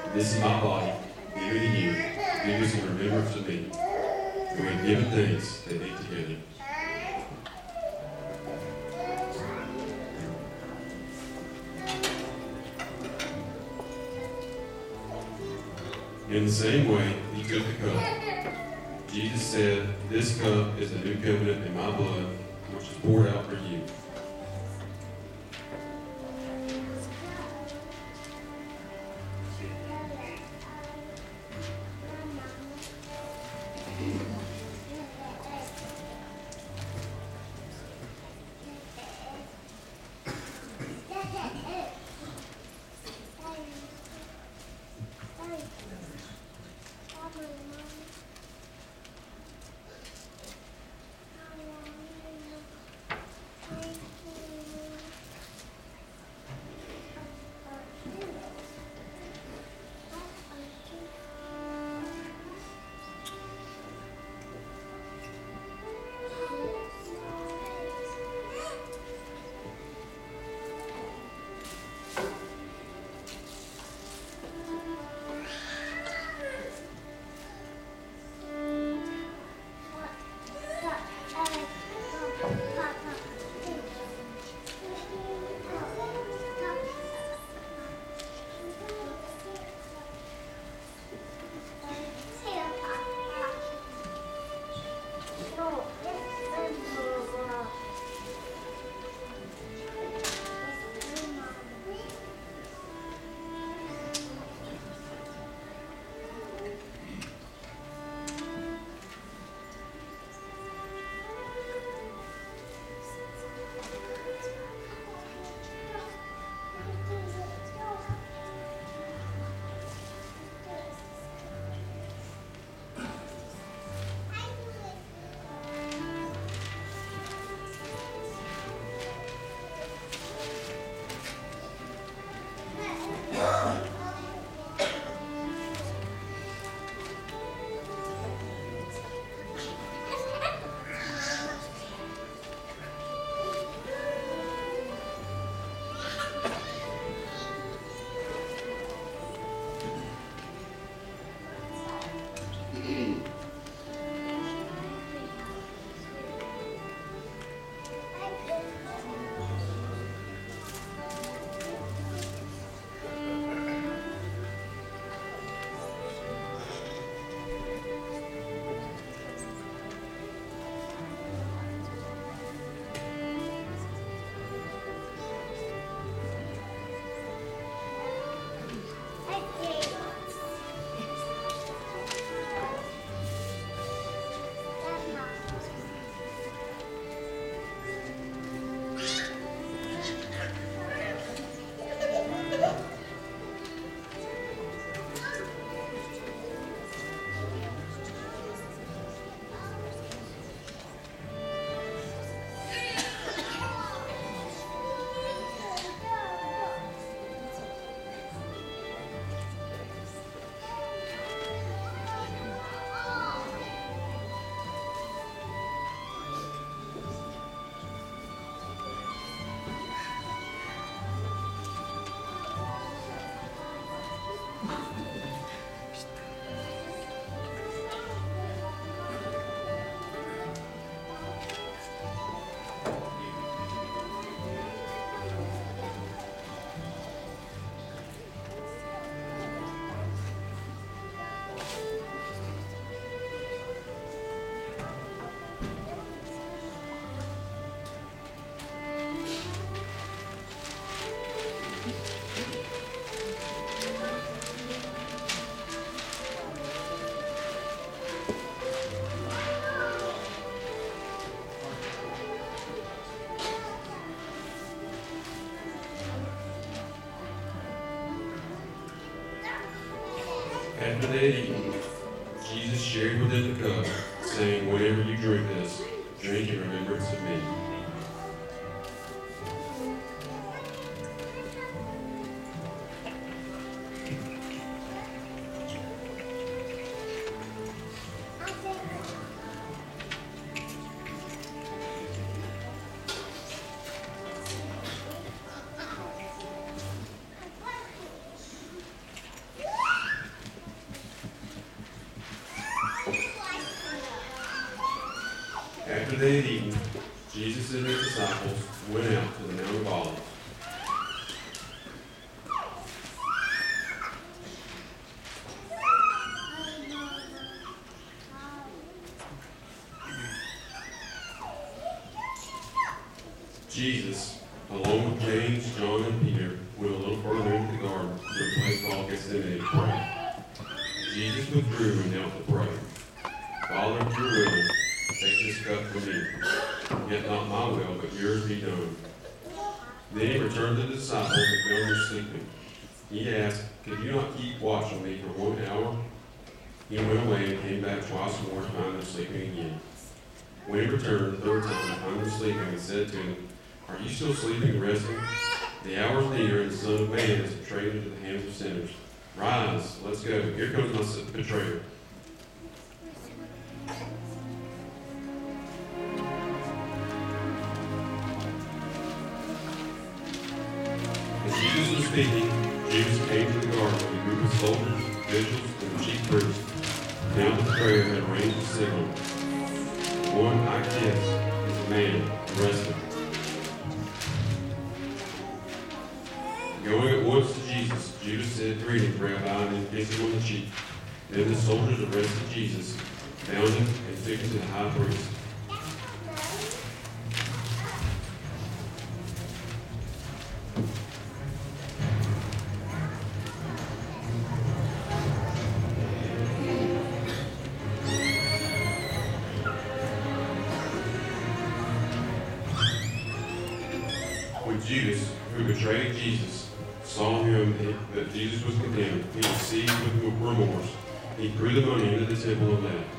This is my body, given to you. Do this in remembrance of me. For we have given things that eat together. In the same way, he took the cup. Jesus said, "This cup is the new covenant in my blood, which is poured out for you." After they had eaten, Jesus shared with them the cup, saying, "Whenever you drink this, drink in remembrance of me." they had eaten, Jesus and his disciples went out to the Mount of Olives. Jesus, along with James, John, and Peter, went a little further into the garden to a place called Gethsemane to pray. Jesus withdrew and knelt to pray. Father, if you're willing, take this cup from me. Yet not my will, but yours be done. Then he returned to the disciples and found them sleeping. He asked, could you not keep watch on me for 1 hour? He went away and came back twice more to find them sleeping again. When he returned the third time to find them sleeping, he said to them, are you still sleeping and resting? The hour is near, and the Son of Man is betrayed into the hands of sinners. Rise, let's go. Here comes my betrayer. As Jesus was speaking, Jesus came to the garden with a group of soldiers, officials, and the chief priests. Now the betrayer had arranged a signal. The one I kiss is a man, arrested. Going at once to Jesus, Judas said, greetings, Rabbi, and then kissed him on the cheek. Then the soldiers arrested Jesus, bound him, and took him to the high priest. When Judas, who betrayed Jesus, saw him that Jesus was condemned, he was seized with remorse. He threw the money into the temple and left.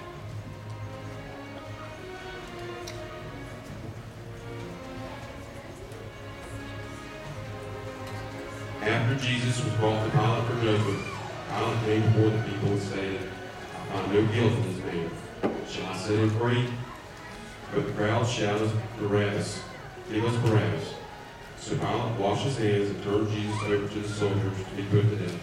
After Jesus was brought to Pilate for judgment, Pilate came before the people and stated, I find no guilt in this man. Shall I set him free? But the crowd shouted, Barabbas, give us Barabbas. So Pilate washed his hands and turned Jesus over to the soldiers to be put to death.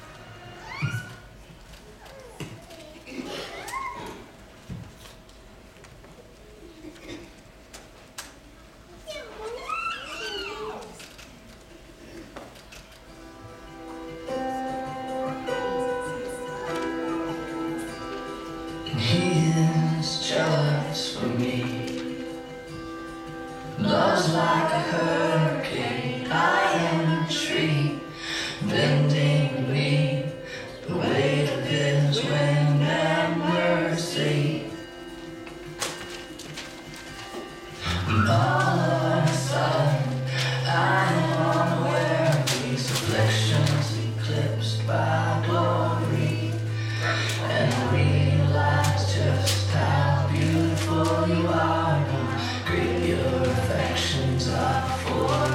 He is jealous for me. Love's like a hurricane. I am a tree bending me. The weight of his wind and mercy. And all of a sudden, I am unaware of these afflictions eclipsed by glory. And realize just how beautiful you are. How great your affections are for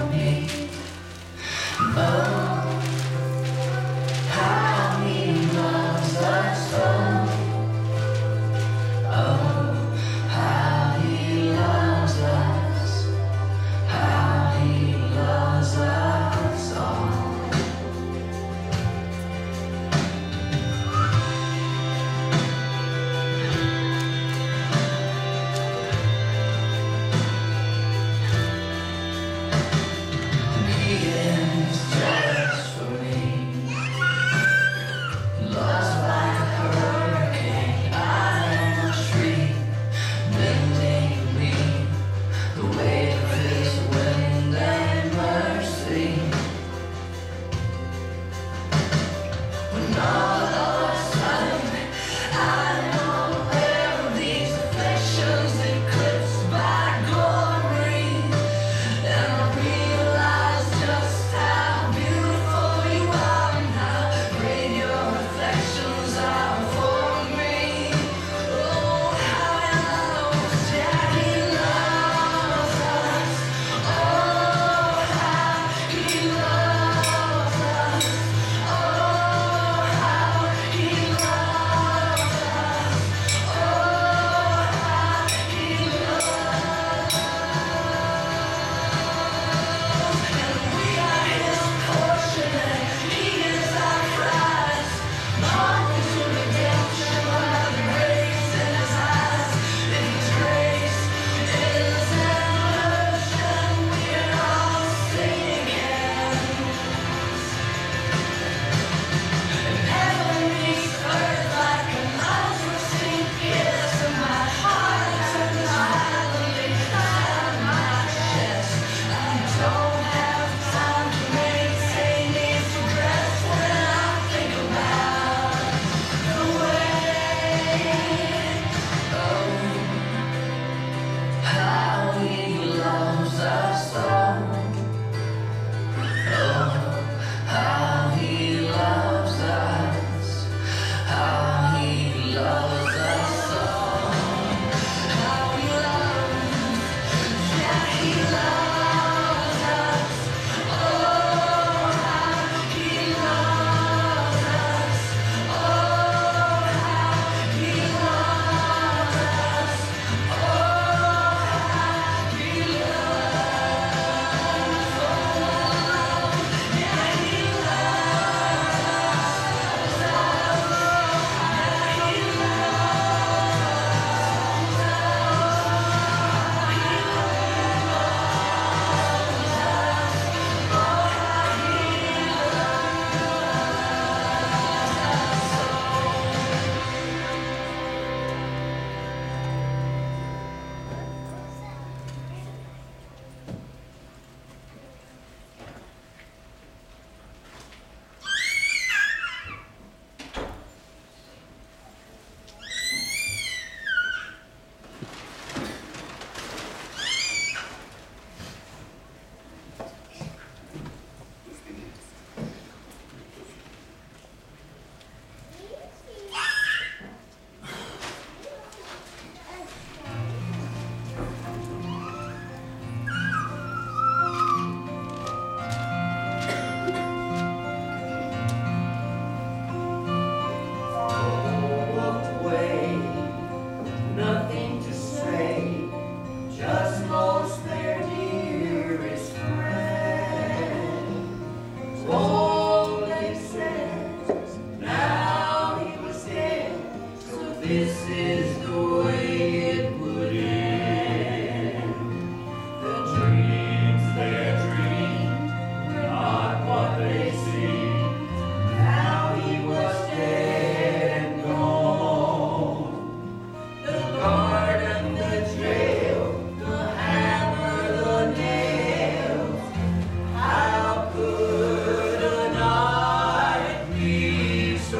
this is the way it would end. The dreams they dreamed were not what they seemed. Now he was dead and gone. The garden, the jail, the hammer, the nails. How could a night be so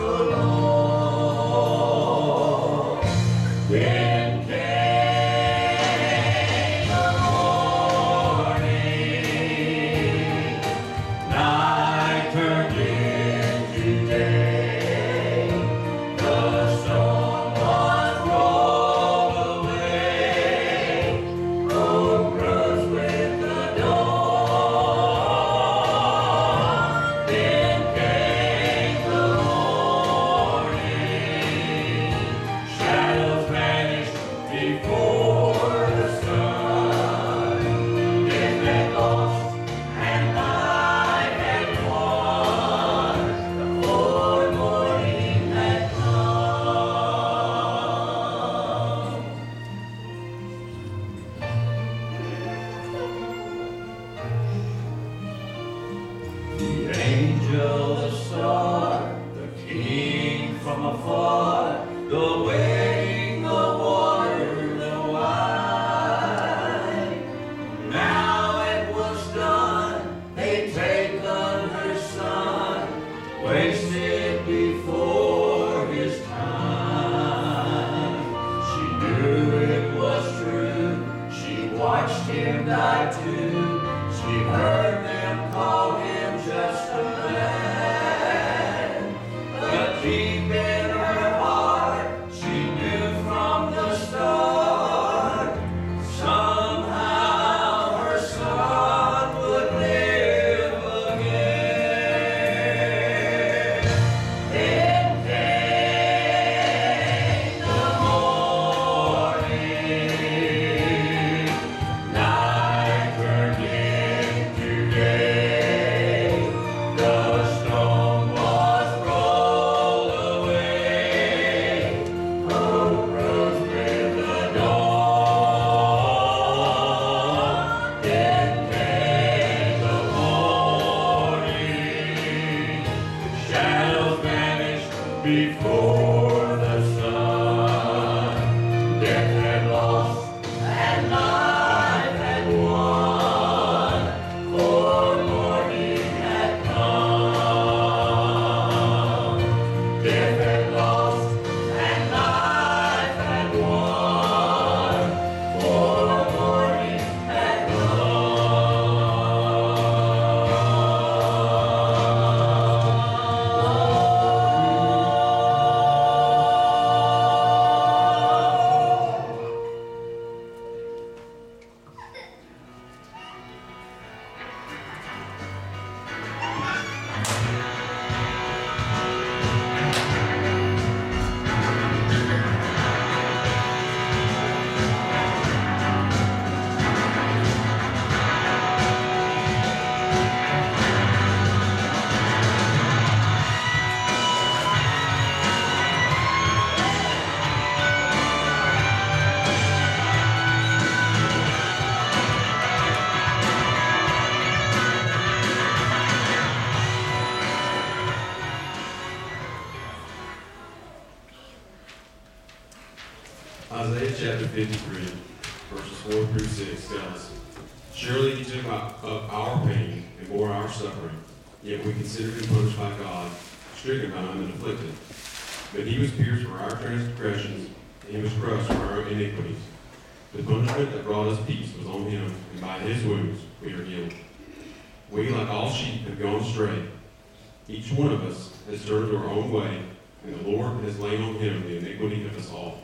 long? Then came the morning. Night turned into day. The stone was rolled away. Hope rose with the dawn. Then came the morning. Shadows vanished before the sun. Death had lost and life had won. The morning had come. The angel, the star, the king from afar, the wedding, the water, the wine. Now it was done, they'd taken her son, wasted before his time. She knew it was true, she watched him die too. She heard them call him just a man. But deep in her heart, she knew from the start, somehow her son would live again. Then came the morning. Night turned into day. The stone was rolled away. Hope rose with the dawn. Then came the morning. Shadows vanished before the sun. Death had lost and life had won. For morning had come. Death had lost and life had won. For morning had Isaiah chapter 53, verses 4 through 6 tell us, surely he took up our pain and bore our suffering, yet we considered him punished by God, stricken by him and afflicted. But he was pierced for our transgressions, and he was crushed for our iniquities. The punishment that brought us peace was on him, and by his wounds we are healed. We, like all sheep, have gone astray. Each one of us has turned to our own way, and the Lord has laid on him the iniquity of us all.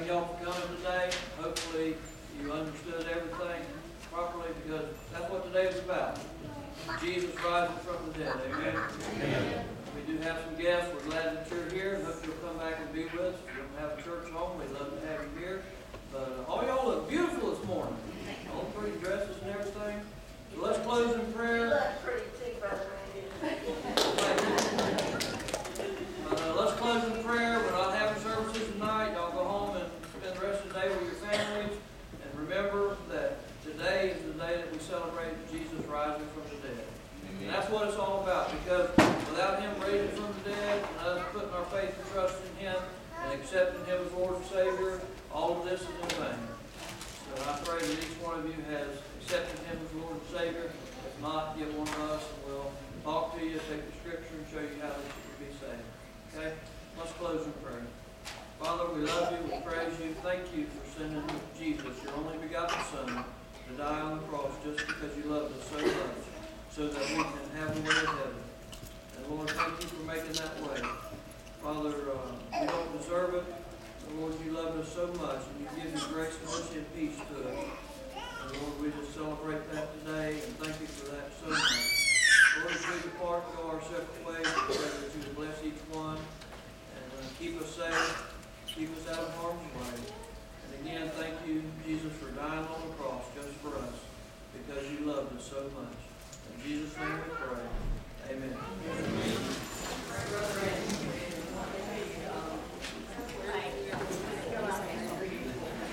y'all for coming today. Hopefully you understood everything properly, because that's what today is about. Jesus rising from the dead. Amen. Amen. We do have some guests. We're glad that you're here, and hope you'll come back and be with us. If you don't have a church home, we'd love to have you here. But all y'all look beautiful this morning. All the pretty dresses and everything. So let's close in prayer. You look pretty too, Brother Randy. Let's close in prayer. We're not having services tonight. Y'all go home and spend the rest of the day with your families. And remember that today is the day that we celebrate Jesus rising from the dead. And that's what it's all about, because without Him raising from the dead and us putting our faith and trust in Him and accepting Him as Lord and Savior, all of this is in vain. So I pray that each one of you has accepted Him as Lord and Savior. If not, get one of us and we'll talk to you, take the scripture, and show you how that you can be saved. Okay? Let's close in prayer. Father, we love you, we praise you. Thank you for sending Jesus, your only begotten Son, to die on the cross just because you loved us so much, so that we can have the way of heaven. And Lord, thank you for making that way. Father, we don't deserve it, but Lord, you loved us so much, and you give your grace, mercy, and peace to us. And Lord, we just celebrate that today, and thank you for that so much. Lord, as we depart, go our separate ways, we pray that you would bless each one, and keep us safe, keep us out of harm's way. And again, thank you, Jesus, for dying on the cross just for us, because you loved us so much. In Jesus' name we pray. Amen.